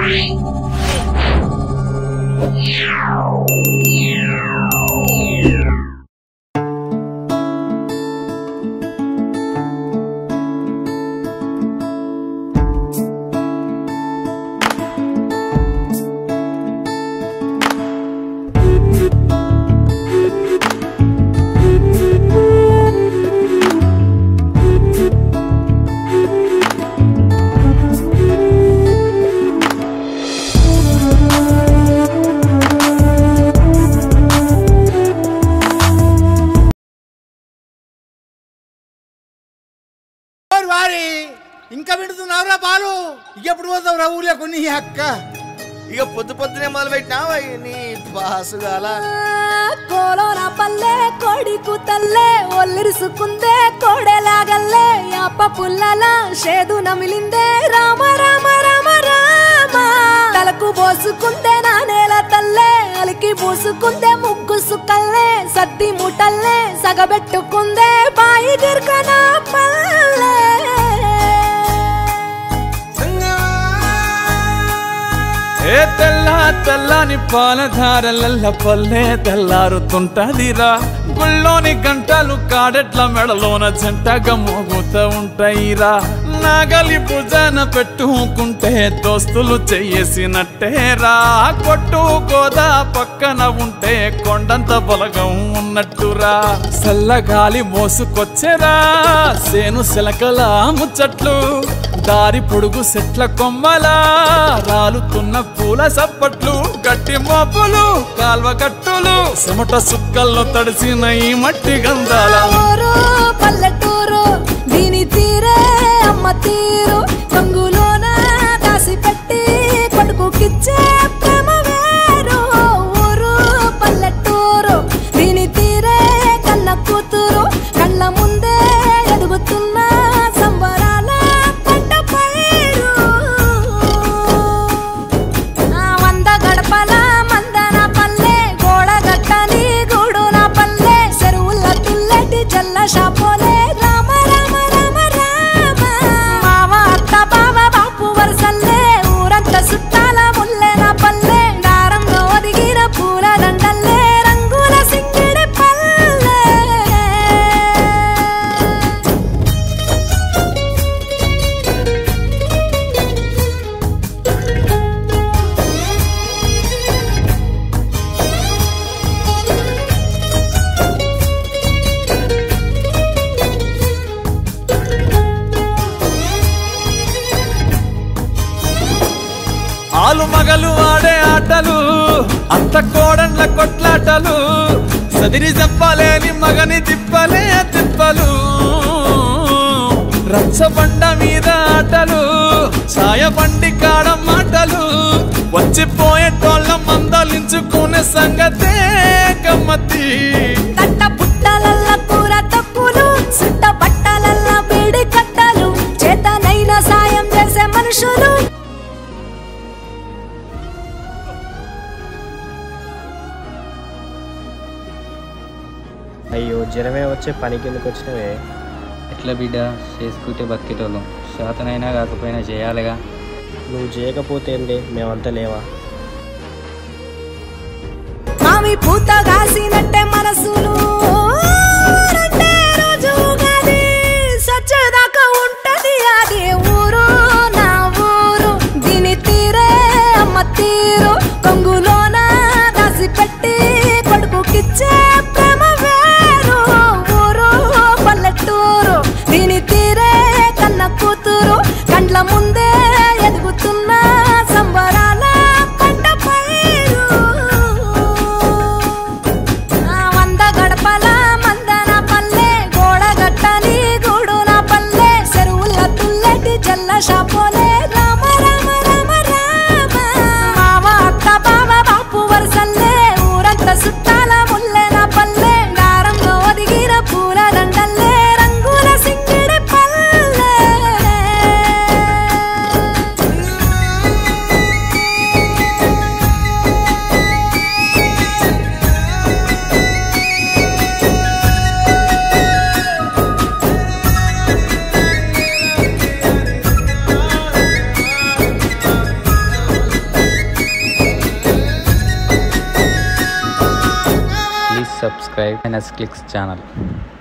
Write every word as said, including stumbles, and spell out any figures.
ఇంకా వింటున్నావురా బాలు ఎప్పుడు పోతావు రా ఊళ్ళో కొన్ని అక్క ఇక పొద్దు పొద్దునే మొదలు పెట్టినావా నీ బాసుగాల కోలోన పల్లె కోడి కూతల్లే ఒల్లిరుసుకుందే కోడెలాగల్లే యాప పుల్లల షేదు నమిలిందే రామ రామ రామ రామ తలకు పోసుకుందే నా నేల తల్లే అలికి పూసుకుందే ముగ్గు సుక్కల్లే సద్ది ముటల్లే సగబెట్టుకుందే బాయి దిర్కన పల్లె ఏ తెల్ల తెల్లని పాలధారలల్ల పల్లె తెల్లారుతుంటదిరా గుళ్ళోని గంటలు కాడెట్ల మెడలోన జంటగా మోగుతూ ఉంటాయిరా నాగలి భుజాన పెట్టుకుంటే దోస్తులు చెయ్యేసినట్టేరా కొట్టు గోదా పక్కన ఉంటే కొండంత బలగం ఉన్నట్టురా చల్లగాలి మోసుకొచ్చెరా సేను శిలకల ముచ్చట్లు దారి పొడుగు సెట్ల కొమ్మలా రాలుతున్న పూల సప్పట్లు గట్టి మోపులు కాల్వ కట్టులు చెమట సుక్కల్లో తడిసిన ఈ మట్టి గంధాల పల్లెటూరు దీని తీరే అమ్మ తీరు కంగులోన దాసి పెట్టి కొడుకుకిచ్చే ప్రేమ వేరు ఊరు పల్లెటూరు దీని తీరే కన్న కూతురు కళ్ళ ముందే ఎదుగుతున్న సంబరాల పంట పైరు వంద గడపల మందన పల్లె గోడ గట్టని గూడున పల్లె చెరువుల తుల్లటి జల్ల షాపోలే రామ రామ రామ రామ మావ అత్త బావ బాపు వరసల్లే ఊరంత సుట్టాల ముల్లెన పల్లె దారంలో ఒదిగిన పూల దండల్లే రంగుల సింగిడి పల్లె ఆలు మగలు ఆడే ఆటలు అత్త కోడన్ల కొట్లాటలు సదిరి చెప్పలేని మగని తిప్పలే తిప్పలు రచ్చబండ మీద ఆటలు ఛాయ బండి కాడ మాటలు వచ్చిపోయేటోళ్ళ మందలించుకునే సంగతే గమ్మతి కట్ట పుట్టలల్ల కూర తప్పులు సుట్ట బట్టలల్ల బీడి కట్టలు చేతనైన సాయం చేసే మనుషులు అయ్యో జ్వరమే వచ్చే పని కిందకు వచ్చినవే ఎట్లా బిడ్డ చేసుకుంటే బతికేటోళ్ళం శాతనైనా కాకపోయినా చేయాలిగా నువ్వు చేయకపోతే ఏంటి మేమంతా లేవా మామి పూత కాసినట్టే మనసులు అంటే రోజు ఉగాది సచ్చేదాకా ఉంటది అది ఊరు నా ఊరు దీని తీరే అమ్మ తీరు కొంగులోన దాసి పెట్టి కొడుకుకిచ్చే ప్రేమ వేరు ఊరు పల్లెటూరు దీని తీరే కన్న కూతురు కండ్ల ముందే ఎదుగుతున్న సంబరాల పంట పైరు వంద గడప subscribe N S Clicks channel.